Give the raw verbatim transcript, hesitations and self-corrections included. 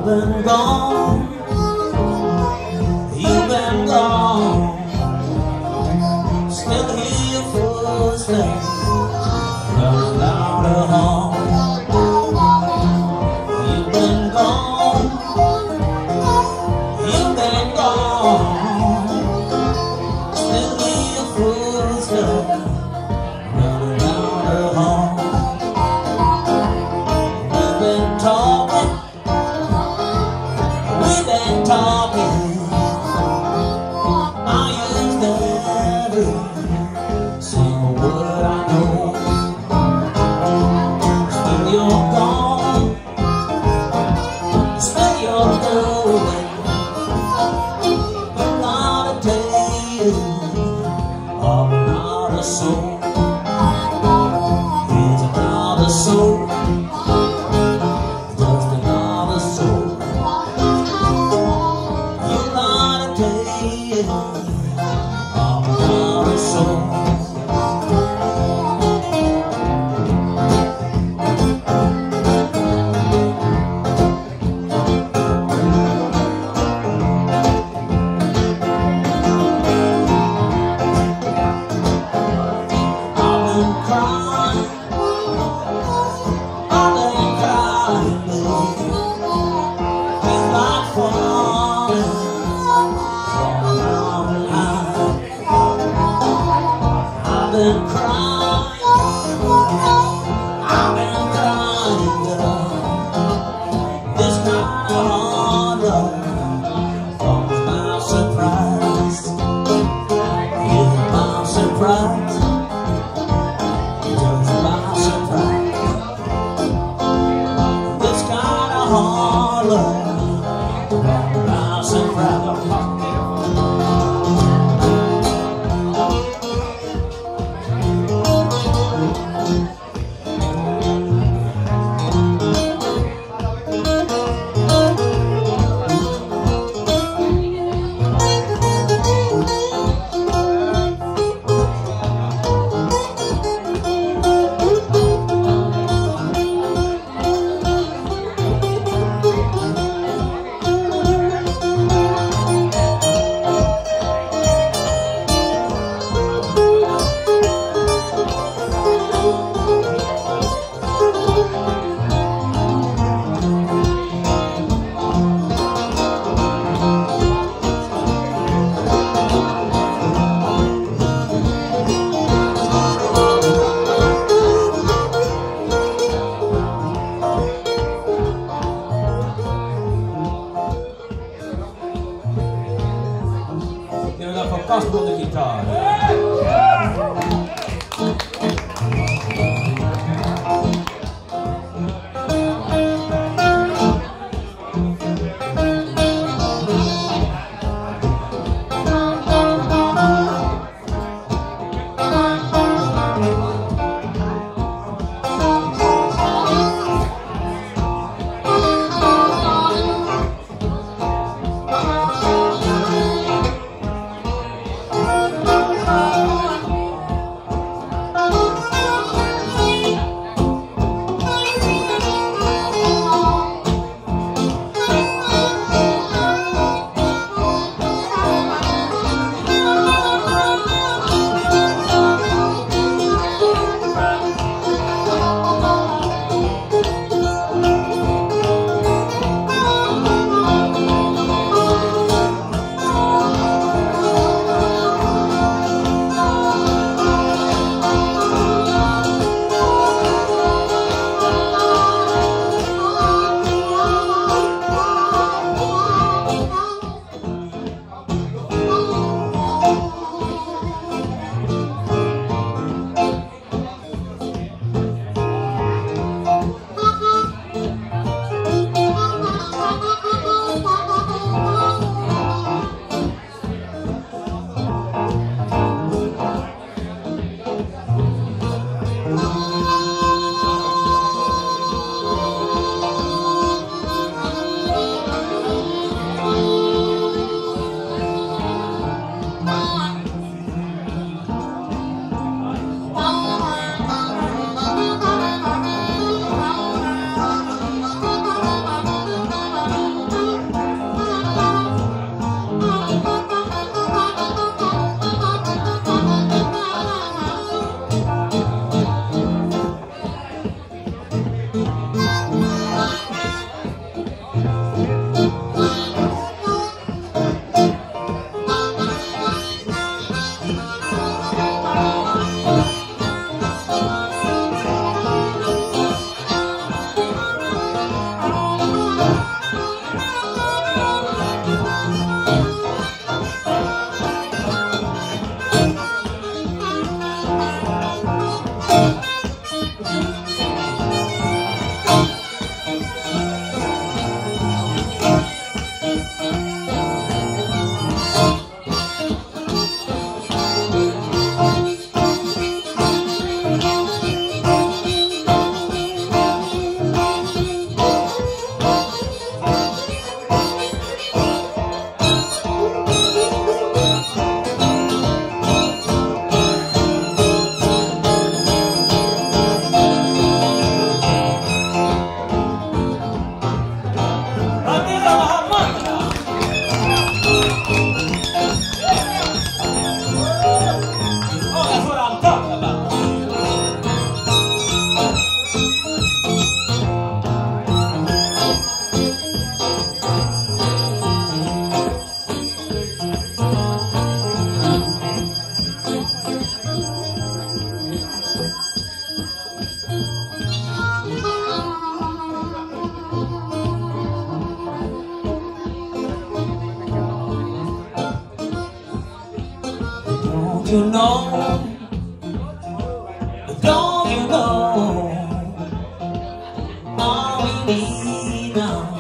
been gone, you've been gone. Still hear your footsteps running down the hall. You've been gone, you've been gone. Still hear your footsteps running down the hall. We've been talking, we've been talking. I used every single word I know. Still you're gone, still you're going. But not a day of another soul. Here's another soul, just another soul. You're not a day of another soul. I've been crying, I've been crying, baby. Feels like falling from a mountain high. I've been crying, I've been crying, girl. This kind of hard love comes by surprise. Yeah, by surprise, just by surprise. This kind of hard love comes by surprise. Give it up for Kasper on the guitar. you know? Don't you know? All we need now